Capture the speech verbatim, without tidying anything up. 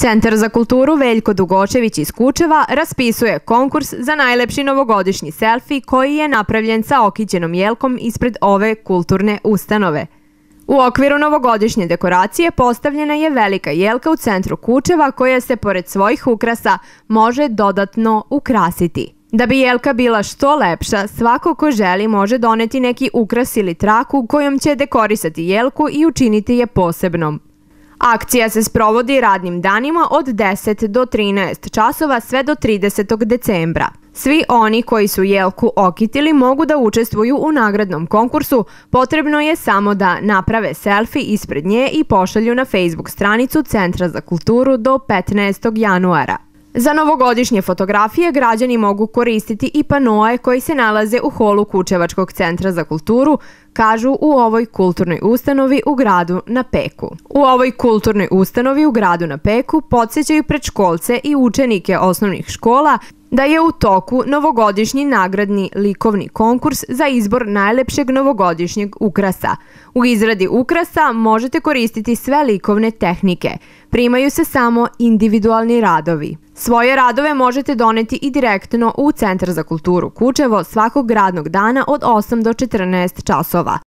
Centar za kulturu Veljko Dugočević iz Kučeva raspisuje konkurs za najlepši novogodišnji selfi koji je napravljen sa okićenom jelkom ispred ove kulturne ustanove. U okviru novogodišnje dekoracije postavljena je velika jelka u centru Kučeva koja se pored svojih ukrasa može dodatno ukrasiti. Da bi jelka bila što lepša, svako ko želi može doneti neki ukras ili traku kojom će dekorisati jelku i učiniti je posebnom. Akcija se sprovodi radnim danima od deset do trinaest časova sve do tridesetog decembra. Svi oni koji su jelku okitili mogu da učestvuju u nagradnom konkursu, potrebno je samo da naprave selfi ispred nje i pošalju na Facebook stranicu Centra za kulturu do petnaestog januara. Za novogodišnje fotografije građani mogu koristiti i panoe koji se nalaze u holu Kučevačkog centra za kulturu, kažu u ovoj kulturnoj ustanovi u gradu na Peku. U ovoj kulturnoj ustanovi u gradu na Peku podsjećaju predškolce i učenike osnovnih škola da je u toku novogodišnji nagradni likovni konkurs za izbor najlepšeg novogodišnjeg ukrasa. U izradi ukrasa možete koristiti sve likovne tehnike. Primaju se samo individualni radovi. Svoje radove možete doneti i direktno u Centar za kulturu Kučevo svakog radnog dana od osam do četrnaest časova.